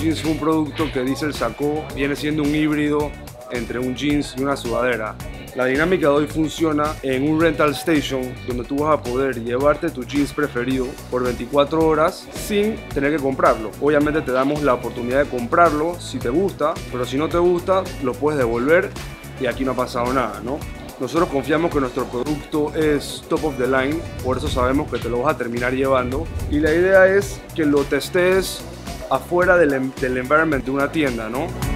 Jeans fue un producto que Diesel sacó, viene siendo un híbrido entre un jeans y una sudadera. La dinámica de hoy funciona en un rental station donde tú vas a poder llevarte tu jeans preferido por 24 horas sin tener que comprarlo. Obviamente te damos la oportunidad de comprarlo si te gusta, pero si no te gusta lo puedes devolver y aquí no ha pasado nada, ¿no? Nosotros confiamos que nuestro producto es top of the line, por eso sabemos que te lo vas a terminar llevando y la idea es que lo testes afuera del environment de una tienda, ¿no?